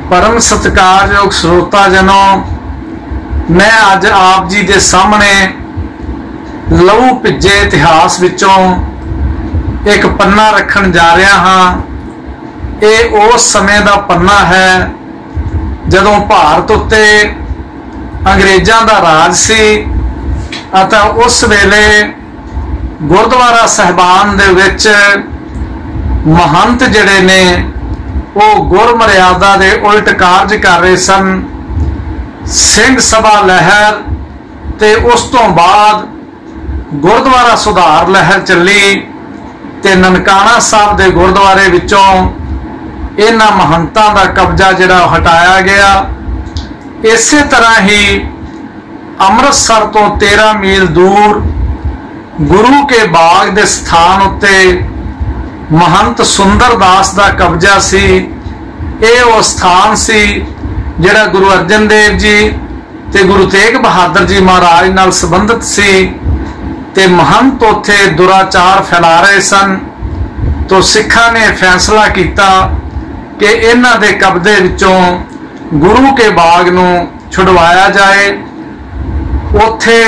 परम सत्कारयोग श्रोता जनों, मैं अज आप जी के सामने लहू भिजे इतिहास विचों एक पन्ना रखन जा रहा हाँ। ये उस समय का पन्ना है जदों भारत उत्ते अंग्रेज़ों का राज सी अता उस वेले गुरुद्वारा साहिबान दे विच महंत जिहड़े ने वो गुरमर्यादा दे उल्ट कारज कर रहे सन। सिंध सभा लहर ते उस तो बाद गुरुद्वारा सुधार लहर चली ते ननकाना साहब दे गुरुद्वारे विचों इन्हां महंतां दा कब्जा जिहड़ा हटाया गया। इसे तरह ही अमृतसर तो 13 मील दूर गुरु के बाग दे स्थान उत्ते महंत सुंदरदास दा कब्जा सी। ये वो स्थान सी जिहड़ा गुरु अर्जन देव जी ते गुरु तेग बहादुर जी महाराज नाल संबंधित सी ते महंत उत्थे दुराचार फैला रहे सन। तो सिखां ने फैसला किया कि इन्हां दे कब्जे विचों गुरु के बाग नूं छुड़वाया जाए। उत्थे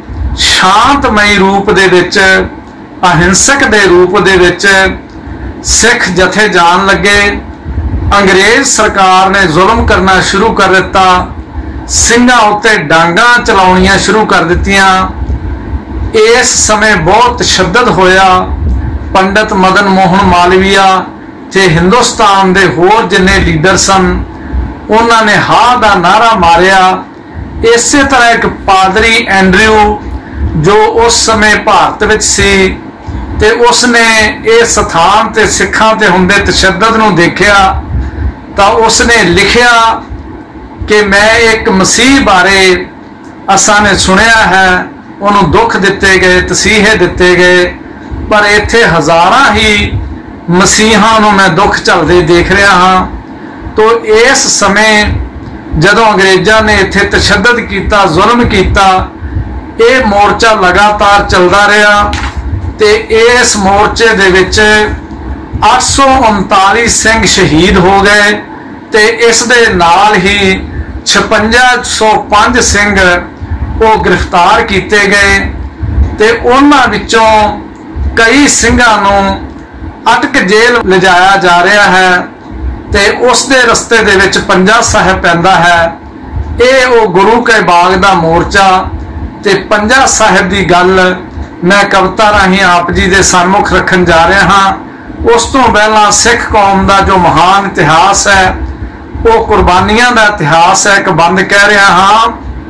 शांतमई रूप दे विच अहिंसक दे रूप दे विच सिख जथे जान लगे। अंग्रेज सरकार ने जुल्म करना शुरू कर दिता, सिंघां उत्ते डांगां चलाउणियां शुरू कर दित्तियां। इस समय बहुत तशद्दद होया। पंडित मदन मोहन मालवीया ते हिंदुस्तान दे होर जिन्ने लीडर सन उन्होंने हा दा नारा मारिया। इसे तरह एक पादरी एंड्रयू जो उस समय भारत विच सी ते उसने इस स्थान ते सिखां ते हुंदे तशद्दद नूं देखिया तो उसने लिखिया कि मैं एक मसीह बारे असां ने सुनिया है, उन्होंने दुख दिते गए, तसीहे दिते गए, पर इत्थे हज़ारां ही मसीहां नूं मैं दुख झलदे देख रहा हाँ। तो इस समय जदों अंग्रेज़ों ने इत्थे तशद्दद किया, जुल्म किया, ये मोर्चा लगातार चलता रहा ते इस मोर्चे दे विच 839 सिंह शहीद हो गए ते इस दे नाल ही 5605 सिंह वो गिरफ्तार किए गए ते उन्हां विचों कई सिंघां नूं अटक जेल लिजाया जा रहा है ते उस दे रस्ते दे विच पंजा साहिब पैंदा है। ये वो गुरु के बाग दा मोर्चा ते पंजा साहिब दी गल मैं कविता राही आप जी दे सन्मुख रखन जा रहा हाँ। उस तो पहला सिख कौम का जो महान इतिहास है वो कुर्बानियां का इतिहास है, एक बंद कह रहा हाँ।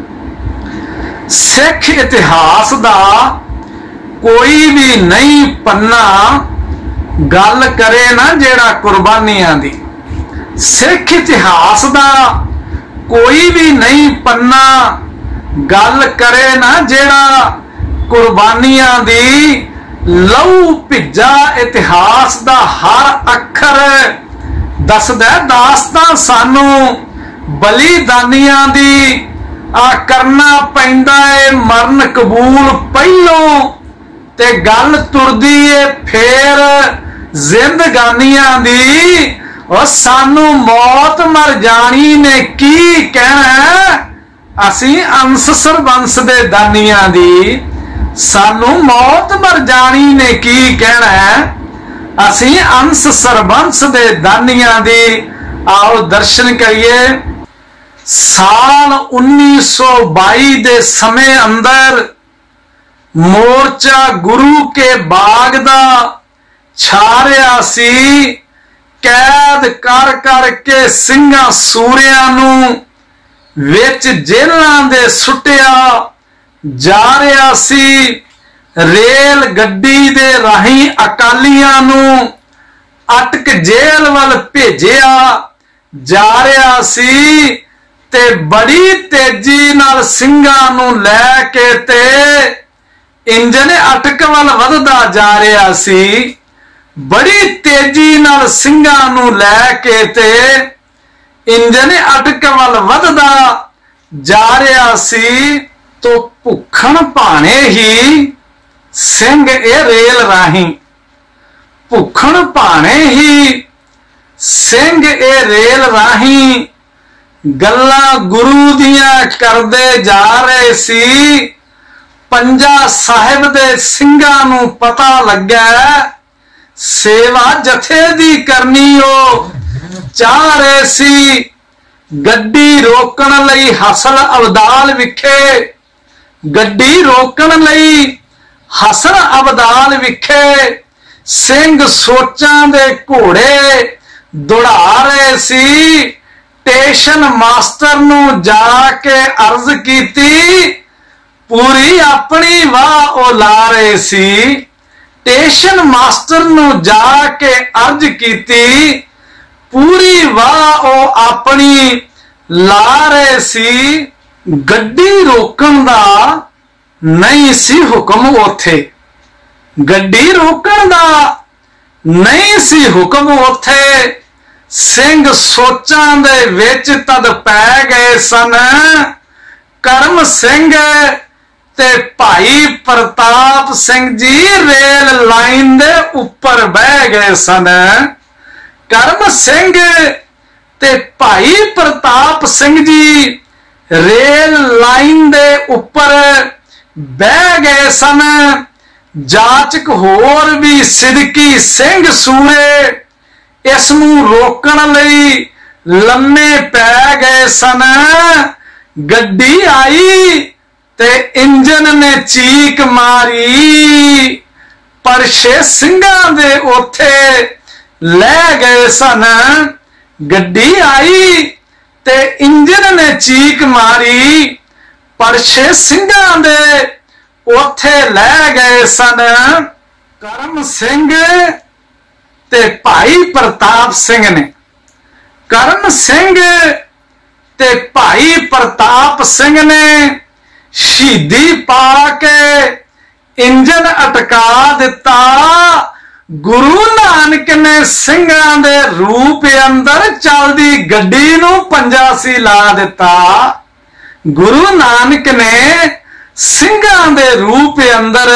सिख इतिहास का कोई भी नहीं पन्ना गल करे ना जेड़ा कुर्बानियां दी। सिख इतिहास का कोई भी नहीं पन्ना गल करे ना जेड़ा कुर्बानियां दी। लहू भिजा इतिहास दा हर अखर दसदा दास्तां सानू बलिदानियां दी। आ करना पैंदा है मरन कबूल पहलों ते गल तुरदी है फेर जिंदगानियां दी। और सानू मौत मर जानी ने की कहना, असी अंश सरबंश दे दानियां दी। सानू मौत मर जानी ने की कहना, असी अंश सरबंश दे दानियां दी। आओ दर्शन करिए। साल 1922 दे समय अंदर मोर्चा गुरु के बाग दा छा रहा सी। कैद कर करके सिंघां सूरियां नूं विच जेलां दे सुटिया जा रहा सी। रेल गड्डी दे राही अकालियां नूं अटक जेल वल भेजिया जा रहा सी ते बड़ी तेजी नाल सिंघां नूं लैके ते इंजन अटक वल वधदा जा रहा सी। बड़ी तेजी नाल सिंघां नूं लैके ते इंजन अटक वल वधदा जा रहा सी। तो भुखण भाने ही सिंह ए रेल राही, भुखण भाने ही सिंह ए रेल राही गल्लां गुरु दियां करदे जा रहे सी। पंजा साहिब दे ਸਿੰਘਾਂ ਨੂੰ पता लग्या सेवा जथे दी करनी ओ चाह रहे सी। गड्डी रोकण लई हसल अबदाल विखे, गड्डी रोकण लई हसन अबदाल विखे सिंह सोचां दे घोड़े दौड़ा रहे सी। स्टेशन मास्टर नू जाके अर्ज कीती, पूरी अपनी वाह ओ ला रहे सी। स्टेशन मास्टर नू जाके अर्ज कीती, पूरी वाह ओ अपनी ला रहे सी। गड्डी रोकण दा नहीं सी हुक्म उथे, गड्डी रोकण दा नहीं सी हुक्म उथे। सिंह सोचां दे विच तद पै गए सन। करम सिंह ते भाई प्रताप सिंह जी रेल लाइन दे उपर बह गए सन। करम सिंह ते भाई प्रताप सिंह जी रेल लाइन दे उपर बह गए सन। जाचक होर भी सिदकी सिंह सूरे इस नू रोकण लई लम्मे पै गए सन। गड्डी आई ते इंजन ने चीक मारी, परछे ਸਿੰਘਾਂ दे ओथे लै गए सन। गड्डी आई ते इंजन ने चीक मारी, परछे ਸਿੰਘਾਂ दे ओथे लै गए सन। करम सिंह ते भाई प्रताप सिंह ने, करम सिंह ते भाई प्रताप सिंह ने शहीदी पा के इंजन अटका दिता। गुरु नानक ने ਸਿੰਘਾਂ दे रूप अंदर चलदी गड्डी नू पंजा सी ला दिता। गुरु नानक ने ਸਿੰਘਾਂ दे रूप अंदर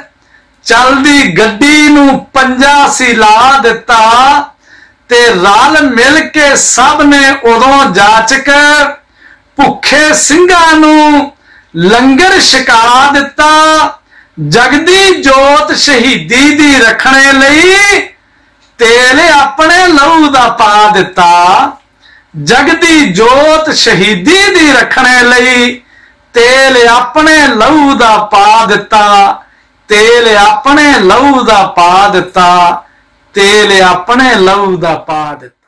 चलदी गड्डी नू पंजा सी ला दिता। ते रल मिल के सब ने उदों जाचक भुखे ਸਿੰਘਾਂ नू लंगर छका दिता। जगदी जोत शहीदी दी रखने लई तेल अपने लहू दा पा दिता। जगदी जोत शहीदी दी रखने लई तेल अपने लहू दा पा दिता। तेल अपने लहू दा पा दिता, तेल अपने लहू दा पा दिता।